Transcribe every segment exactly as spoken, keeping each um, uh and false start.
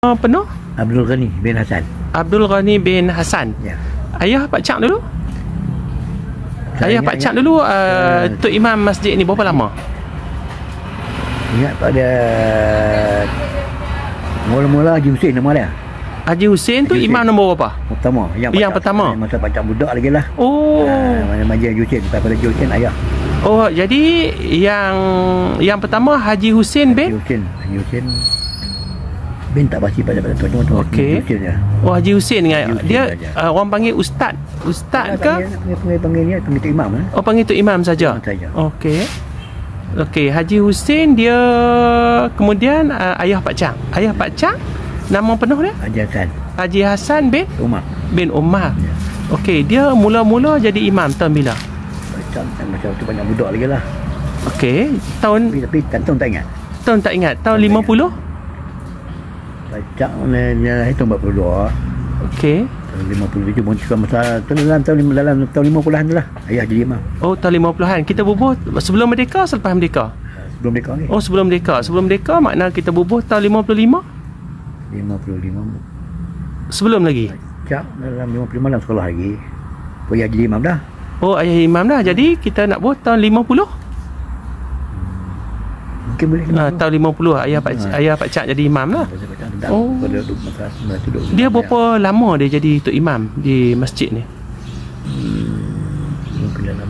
penuh? Abdul Ghani bin Hasan. Abdul Ghani bin Hasan. Ya. Ayah Pak Cak dulu? Saya Ayah Pak Cak dulu uh, Tok Imam masjid ni berapa lama? Ingat pada mula-mula Haji Hussein nama dia. Haji Hussein tu Haji imam Hussein. nombor berapa? Pertama. Yang, Yang Pak Cak, pertama? Masa Pak Cak budak lagi lah. Oh. Uh, Haji Hussein. Bukan pada Haji Hussein ayah. Oh, jadi yang yang pertama Haji Hussein bin? Haji Hussein. Haji Hussein bin tak pasti pada pada tuan-tuan tu. Okey. Haji Hussein je. Oh, Haji Hussein dengan Haji Hussein dia saja. uh, orang panggil ustaz. Ustaz ke? Panggil, panggil, panggil ni panggil Tok Imam eh. Oh, panggil Tok Imam saja. Imam saja. Okey. Okey, Haji Hussein dia kemudian uh, ayah Pak Cak. Ayah Pak Cak nama penuh dia? Haji Hasan. Haji Hasan bin Umar. bin Umar. Ya. Okey, dia mula-mula jadi imam tahun bila? Macam macam tu banyak budak lagi lah. Okey, tahun Tapi, tapi kantong tak ingat. tahun tak ingat, tahun Tak lima puluh? Bacak dia hitung empat puluh dua. Okey. Tahun lima puluh tujuh pun suka masa dalam tahun lima dalam tahun lima puluhan tu lah. Ayah jadi imam. Oh, tahun lima puluhan. Kita bubuh sebelum merdeka, selepas merdeka? Sebelum mereka ni. Oh, sebelum merdeka. Sebelum merdeka makna kita bubuh tahun lima puluh lima? lima puluh lima. Sebelum lagi? Bacak dalam lima puluh lima dalam sekolah lagi. Oh, ayah jadi imam dah. Oh, ayah imam dah. Jadi kita nak bubuh tahun lima puluh? Mungkin boleh Ah, tahun lima puluh ayah Pak Ha. ayah Pak Cak jadi imam lah. Oh. Oh. Pada duduk masa sembilan tu duduk. Dia berapa lama dia jadi tok imam di masjid ni? Mungkin dalam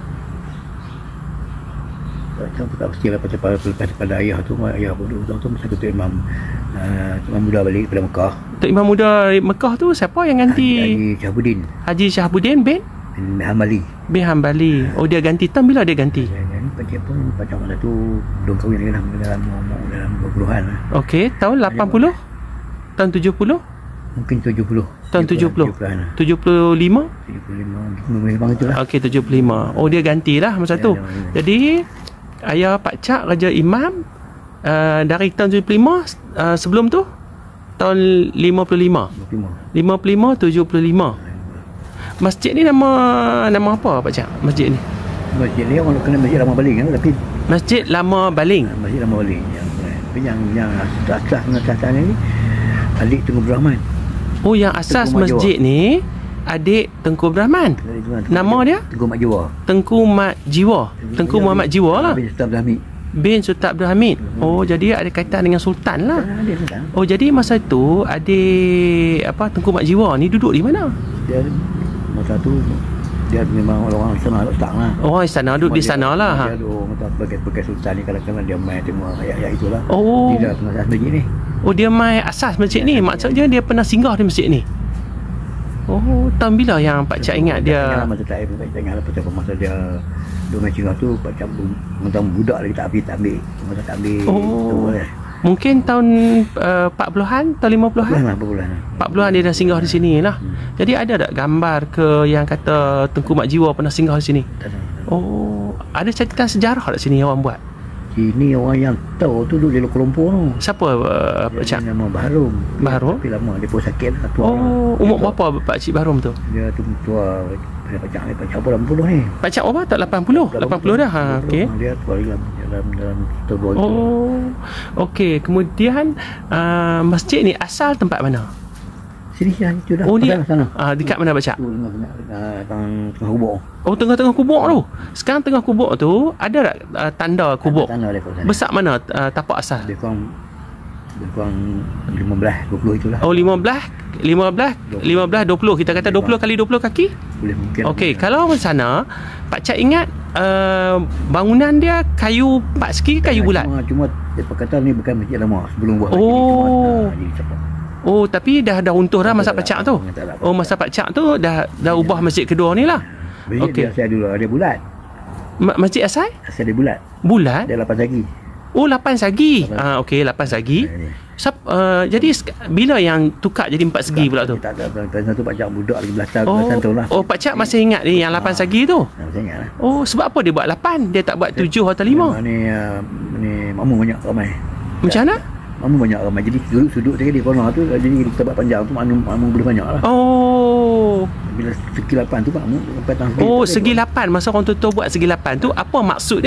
macam tak pasti lah pada, pada, pada, pada ayah tu. Ayah duduk tu masa tu imam uh, imam muda balik pada Mekah. Tok imam muda Mekah tu siapa yang ganti? Haji Syahabuddin Haji Syahabuddin bin bin Hambali. bin Hambali. Oh, dia ganti tahun bila dia ganti? Yang Pakcik pun macam mana tu belum kahwin lagi lah, dalam umur dalam dua puluhan lah. Okey, tahun lapan puluh? Tahun tujuh puluh? Mungkin tujuh puluh. Tahun tujuh puluh? tujuh puluhan lah. tujuh puluh lima? tujuh puluh lima. Memang itulah. Okey, tujuh puluh lima. Oh, dia gantilah masa Ya, tu. ya, ya. Jadi ayah Pak Cak raja imam uh, dari tahun tujuh puluh lima, uh, sebelum tu tahun lima puluh lima. dua puluh lima. lima puluh lima, tujuh puluh lima. Masjid ni nama nama apa Pak Cak? Masjid ni? Masjid ni orang kena masjid lama baling kan, tapi Masjid Lama Baling. masjid lama baling. Yang, tapi yang yang asas mengasasannya ni adik Tengku Abdul Rahman. Oh, yang asas Tengku Mak masjid ni adik Tengku Abdul Rahman. Nama dia? Tengku Mak Jiwa. Tengku Mat Jiwa. Tengku Muhammad Jiwa lah. Bin Sultan Abdul Hamid. Bin Sultan Abdul Hamid. Oh, jadi ada kaitan dengan sultan lah. Ah, dia Sultan. Oh, jadi masa tu adik apa Tengku Mak Jiwa ni duduk di mana? Dia masa tu dia memang orang sana tak lah. Oh, istana duduk di sana lah. Ha. Dia ada orang kata sebagai sultan ni kadang-kadang dia main tengok ayat-ayat itulah. Oh. Dia dah pengasas masjid ni. Oh, dia mai asas masjid ni. Maksudnya dia pernah singgah di masjid ni. Oh, tahun bila yang Pak Cak ingat dia? Masa tak air pun tak ingat lah pasal masa dia dua macam tu macam macam budak lagi tak habis tak ambil. Masa tak ambil Oh. tu boleh. Mungkin tahun uh, empat puluhan, tahun lima puluhan? Bulan lah, berbulan lah. empat puluhan dia dah singgah di sini lah. Jadi ada tak gambar ke yang kata Tengku Mak Jiwa pernah singgah di sini? Tak ada. Oh, ada catatan sejarah tak sini yang orang buat? Sini orang yang tahu tu duduk di Kuala Lumpur tu. Siapa uh, Pak Dia Cak? nama Baharum. Baharum? Tapi lama dia pun sakit lah, tua lah. Oh, umur berapa Pak Cik Baharum tu? Dia tu tua. Dia Pak Cak ni, Pak Cak pun lapan puluh ni. Pak Cak berapa? Tak lapan puluh? lapan puluh dah? Ha, okey. Dia tua lagi dalam, dalam, dalam tubuh itu. Oh, okey. Kemudian uh, masjid ni asal tempat mana? Sini sini itu dah. Oh, dia sana. uh, dekat mana Pak Cak? Tu tengah tengah tengah tengah, tengah hubung. Oh, tengah-tengah kubur tu. Sekarang tengah kubur tu ada tak uh, tanda kubur? Tanah dia kat sana. Besar mana uh, tapak asal? Dia kurang dia kurang lima belas dua puluh itulah. Oh, lima belas, lima belas, lima belas, dua puluh. Kita kata dua puluh kali dua puluh kaki? Boleh mungkin. Okey, kalau di sana Pak Cak ingat uh, bangunan dia kayu empat segi ke kayu bulat? Cuma, cuma dia kata ni bukan masjid lama sebelum buat Oh. masjid ni cuma jadi cepat. Oh, tapi dah dah runtuh dah masa Tak Pak Cak ada tu. apa, tak ada apa. Oh, masa Pak Cak tu dah dah ubah masjid kedua ni lah. Masjid Okey. dia asal dulu dia bulat. Ma- Masjid asal? Asal dia bulat. Bulat? Dia lapan sagi. Oh, lapan sagi. Lapan. Ah, okey, lapan sagi. Ha, ni. Sap, uh, jadi sek- bila yang tukar jadi empat segi pula tu? Tak ada pasal tu Pak Cak budak lagi belasan Oh, belasan tahun lah. oh Pak Cak masih ingat ni yang lapan Ah. sagi tu? Nah, saya ingat lah. Oh, sebab apa dia buat lapan? Dia tak buat tujuh atau lima? Memang Ni uh, ni makmum banyak ramai. Macam mana? Makmum banyak ramai. Jadi sudut-sudut saya di corner tu jadi kita buat panjang tu makmum makmum boleh banyak lah. Oh. Bila segi lapan tu makmum sampai tang Oh, segi lapan. Masa orang tutur buat segi lapan tu, apa maksud dia?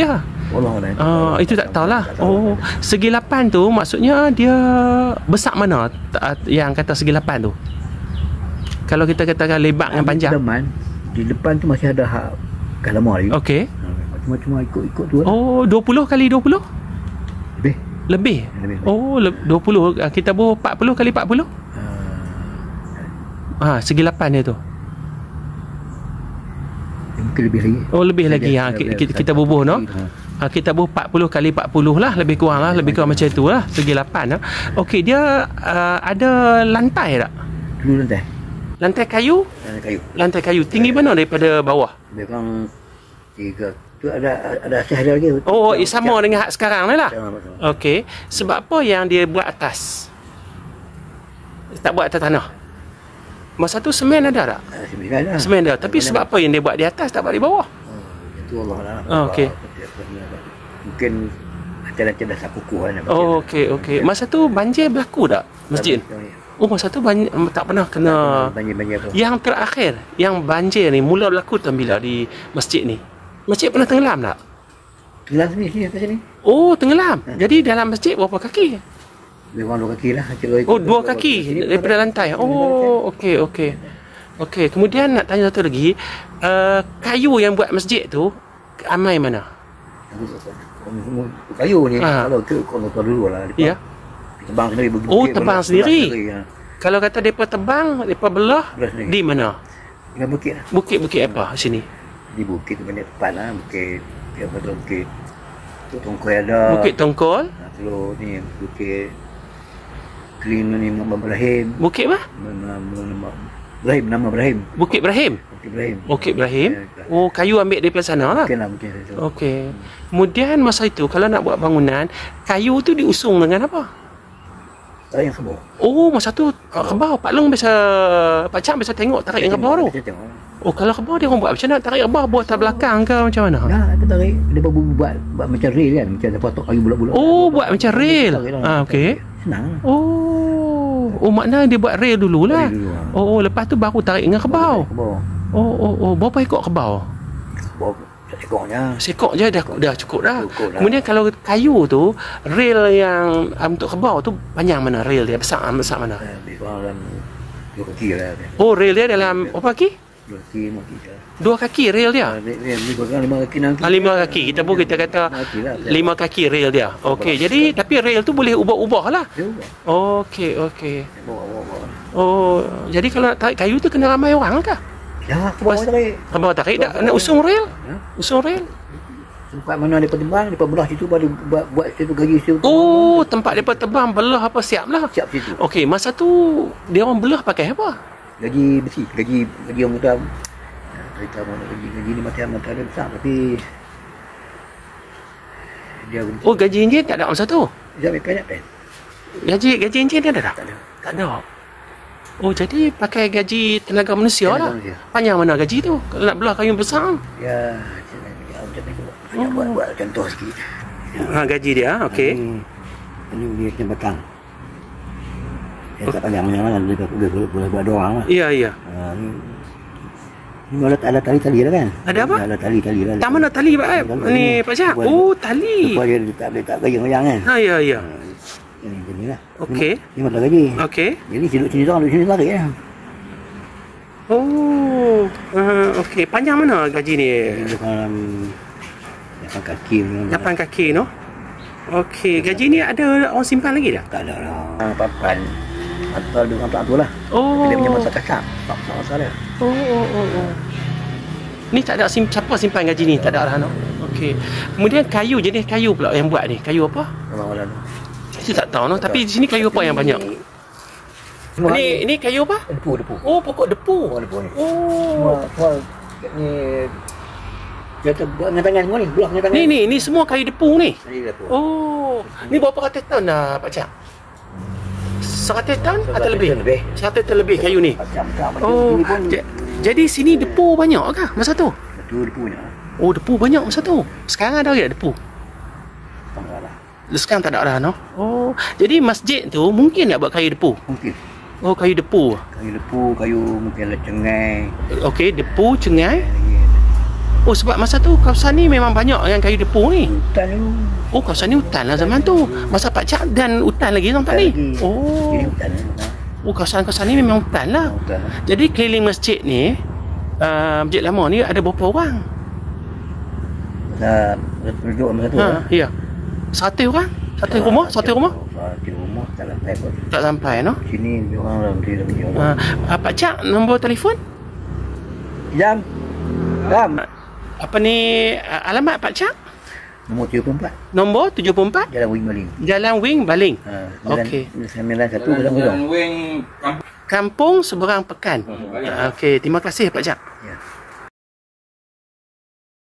Allah Allah. Ah, itu tak tahulah. Oh, segi lapan tu maksudnya dia besar mana ta- yang kata segi lapan tu? Kalau kita katakan lebar dengan panjang. Depan, di depan tu masih ada hak kalama lagi. Okey. Macam-macam ikut-ikut tu lah. Oh, dua puluh kali dua puluh? Lebih. Lebih. Lebih. Oh, le- dua puluh. Ah, kita buh empat puluh kali empat puluh? Uh, Ah, segi lapan dia tu. mungkin lebih lagi. Oh, lebih lagi. Ha, Lebih, kita, lebih. kita bubuh no. Ha. Ha, kita buh empat puluh kali empat puluh lah, lebih kurang lah, lebih kurang macam tu lah, segi lapan lah. Okey, dia uh, ada lantai tak? Dulu lantai. Lantai kayu? Lantai kayu. Lantai kayu. Tinggi mana daripada bawah? Lebih kurang tiga. Tu ada ada asas dia lagi. Oh, eh, sama dengan hak sekarang ni lah. Sama, sama. Okey. Sebab apa yang dia buat atas? Tak buat atas tanah? Masa tu semen ada tak? Ah, sembilan dah. Semen ada. Tapi sebab apa yang dia buat di atas, tak buat di bawah? Oh, itu Allah lah. Ah, okey. Mungkin macam-macam dah sakukuh kan. Oh, okey, okey. Masa tu banjir berlaku tak masjid? Oh, masa tu banjir, tak pernah kena. Banjir-banjir apa? Yang terakhir, yang banjir ni mula berlaku tu bila di masjid ni? Masjid pernah tenggelam tak? Tenggelam sini, sini, atas sini. Oh, tenggelam. Jadi dalam masjid berapa kaki? Lebih kurang dua kaki lah. Kira- Oh, dua kaki daripada lantai. Oh, okey, okey. Okey, kemudian nak tanya satu lagi, uh, kayu yang buat masjid tu amai mana? Kayu ni, Ah. kalau ke kalau kau dulu lah. Ya. Tebang sendiri. bukit, Oh, belah- tebang belah sendiri. ya. Kalau kata depa tebang, depa belah Belah sendiri. di mana? Dengan bukit lah. Bukit-bukit apa sini? Di bukit tu banyak tempat lah. Bukit, bukit apa tu, bukit tu Tongkoi ada. Bukit Tongkol, Nah, telur ni, bukit Clean ni, Muhammad Ibrahim. Bukit apa? Nama, nama, Ibrahim, nama Ibrahim. Bukit Ibrahim. Bukit Ibrahim. Bukit Ibrahim. Ya, Oh, kayu ambil daripada sana lah. Mungkin lah, mungkin itu. Okey. Kemudian masa itu kalau nak buat bangunan, kayu tu diusung dengan apa? Tarik yang kebawah. Oh, masa tu uh, kebau. Pak Long biasa, Pak Cak biasa tengok tarik yang kebau tu. Kita tengok. Oh, kalau kebau dia orang buat macam mana? Tarik kebau buat atas belakang ke macam mana? Nah, kita tarik. Dia buat, buat, buat macam rail kan. Macam dia potong kayu bulat-bulat. Oh, buat macam rail. Tarik lah. Ah, okey. Senang lah. Oh, oh makna dia buat rail dululah. Tarik dulu, ah. Oh, oh, lepas tu baru tarik dengan kebau. Kebawah. Oh, oh, oh, berapa ekor kebau? Kebawah. Ekornya. Sekok je dah dah cukup dah. Cukup dah. Kemudian kalau kayu tu, rail yang um, untuk kebau tu panjang mana rail dia? Besar besar mana? Eh, Lebih kurang dalam dua kaki lah. Oh, rail dia dalam berapa kaki? Dua kaki, lima kaki lah. Dua kaki rail dia. Ah, dia- dia Lebih kurang lima kaki, enam kaki. Ah, lima kaki. Kita pun kita kata Lima kaki lah. lima kaki rail dia. Okey, jadi tapi rail tu boleh ubah-ubah lah. Dia ubah. Okey, okey. Dia bawa, bawa, bawa. Oh, jadi kalau nak tarik kayu tu kena ramai orang kah? Ya, ke bawah tarik. Kebau tarik tak? Nak usung rail? Ya. Usung rail? Tempat mana dia tembang, dia belah situ baru buat, buat situ gaji situ. Oh, tempat depa tebang belah apa siap lah. Siap situ. Okey, masa tu dia orang belah pakai apa? Gaji besi, gaji gaji orang kata ya, cerita mana gaji gaji ni macam macam ada besar tapi dia Oh, gaji enjin tak ada masa tu. dia ambil banyak pen. Gaji gaji enjin dia ada tak? Tak ada. Tak ada. Oh, jadi pakai gaji tenaga manusia Tenaga lah. manusia. Panjang mana gaji tu? Kalau nak belah kayu besar. Ya, macam ni ya, macam ni buat. Banyak buat buat contoh sikit. Ha, gaji dia, okey. Ini ini dia batang. Ya, tak panjang panjang lah, dia boleh boleh boleh buat dua orang lah. Ya, ya. Ha, ni ni ada ada tali-tali lah kan? Ada apa? Ada tali-tali lah. Tak mana tali Pak Aib? Ni Pak Syah. Oh, tali. Supaya dia tak boleh tak goyang-goyang kan? Ha, ya, ya. Ini begini lah. Okey. Ni mata gaji. Okey. Jadi sini sini orang duduk sini tarik ya. Oh, uh, okey. Panjang mana gaji ni? Dia dalam lapan kaki ni. lapan kaki no. Okey, gaji ni ada orang simpan lagi tak? Tak ada lah. Ah, papan. Atau dengan tak tu lah. Oh. Dia punya masa kasar. Tak masalah. Oh, oh, oh, oh. Ni tak ada sim siapa simpan gaji ni? Tak ada lah no. Okey. Kemudian kayu, jenis kayu pula yang buat ni. Kayu apa? Orang-orang tu. Saya tak tahu no, tapi di sini kayu apa yang banyak? Ni ni kayu apa? Depu, depu. Oh, pokok depu. Oh, depu ni. Oh. Semua, semua ni dia tu buat dengan tangan semua ni, belah dengan tangan. Ni ni ni semua kayu depu ni. Ni depu. Oh, ni berapa ratus ton dah Pak Cak? seratus ton atau lebih? Lebih. seratus ton lebih kayu ni. Macam-macam. Oh, Ini pun j- jadi sini depu banyak kah masa tu? betul depunya. Oh, depu banyak masa tu. Sekarang ada tak depu? Tak ada lah. Sekarang tak ada dah no. Oh, jadi masjid tu mungkin nak buat kayu depu. Mungkin. Oh, kayu depu. Kayu depu, kayu mungkin lah cengai. Okey, depu, cengai. Lagi. Oh, sebab masa tu kawasan ni memang banyak yang kayu depung ni. Hutan tu. Oh, kawasan ni hutan lah zaman tu. Masa Pak Cak dan hutan lagi tempat ni. Lagi. Oh. Jadi hutan lah. Oh, kawasan-kawasan ni memang hutan lah. Hutan. Jadi keliling masjid ni, uh, masjid lama ni ada berapa orang? Masa penduduk masa tu. Ha, lah. ya. Satu orang? Satu rumah? Satu rumah? Satu rumah tak sampai pun. Tak sampai, no? Sini lebih orang lah, lebih lebih Ha, orang. uh, Pak Cak, nombor telefon? Jam. Jam. Apa ni uh, alamat Pak Cak? Nombor tujuh puluh empat. Nombor tujuh puluh empat? Jalan Wing Maling. Jalan Wing Baling. Ha, Okey. sembilan satu kosong kosong. Kampung Seberang Pekan. Uh, Okey, terima kasih Pak Cak.